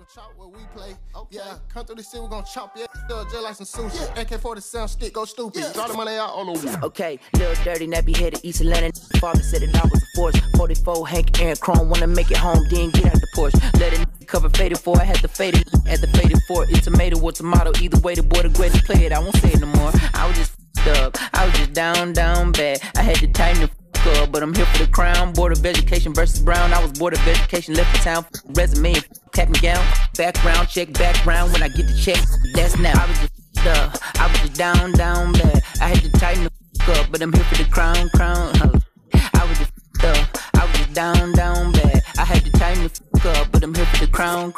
Chop what we play. Okay. Yeah, come through the city, we're gonna chop it. Still just like some sushi. Yeah. AK-47 stick, go stupid. Yeah. Draw the money out all over. Okay, little dirty, nappy headed East Atlanta. Father said it I was a force. 44, Hank, Aaron, Chrome, wanna make it home, then get out the Porsche. Let it cover faded for, I had to fade it. At the faded for, it's tomato or tomato. Either way, the boy the greatest play it. I won't say it no more. I was just up. I was just down bad. I had to tighten the up, but I'm here for the crown. Board of Education versus Brown. I was Board of Education, left the town. Resume and tap me down. Background check, background. When I get the check, that's now. I was just up. I was just down bad. I had to tighten the up, but I'm here for the crown. I was just up. I was just down bad. I had to tighten the up, but I'm here for the crown.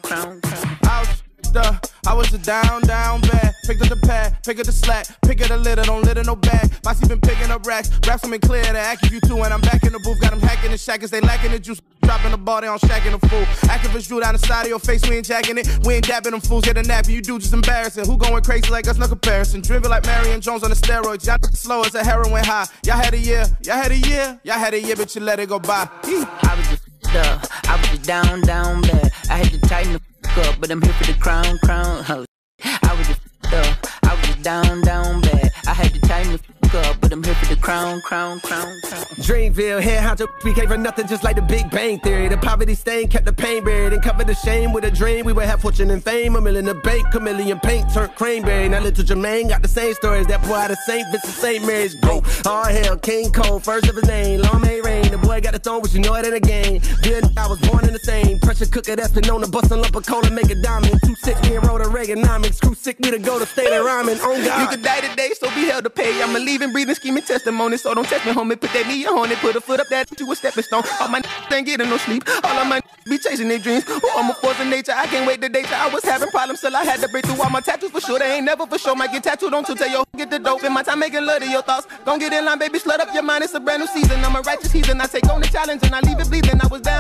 I was just down bad. Picked up the pad, pick up the slack, pick up the litter, don't litter no bag. Bossy been picking up racks, raps them in clear to act you too. And I'm back in the booth, got them hacking the shackers, they lacking the juice. Dropping the ball, they on shacking the fool. Activists drew down the side of your face, we ain't jacking it. We ain't dapping them fools, get a nappy, you do just embarrassing. Who going crazy like us, no comparison. Driven like Marion Jones on the steroids, y'all slow as a heroin high. Y'all had a year, but you let it go by. I was just I was just down bad. I had to tighten the up, but I'm here for the crown. I was just I was just down bad. I had to tighten the up, but I'm here for the crown. Dreamville, head honcho, we came for nothing just like the Big Bang Theory. The poverty stain kept the pain buried and covered the shame with a dream. We would have fortune and fame, a million in the bank, chameleon paint turned cranberry. Now little Jermaine got the same stories. That boy out of St. Vincent, St. Mary's, bro. All hell, King Cole, first of his name. Long may rain, the boy got the throne, but you know it ain't a game. Good, I was born in the same pressure cooker that's been on the bust a lump of coal and make a diamond. 2-6, me and wrote a Reaganomics. Screw sick, me to go to state of rhyming. On God. You could die today, so be held to pay. I'm a living, breathing, scheming testimony. So don't test me, homie. Put that knee on it, put a foot up that to a stepping stone. All my ain't getting no sleep. All of my be chasing their dreams. Oh, I'm a force of nature. I can't wait the day till I was having problems till I had to break through all my tattoos for sure. They ain't never for sure. Might get tattooed on to tell yo get the dope. In my time making love to your thoughts. Don't get in line, baby. Slut up your mind. It's a brand new season. I'm a righteous heathen. I take on the challenge and I leave it bleeding. I was down.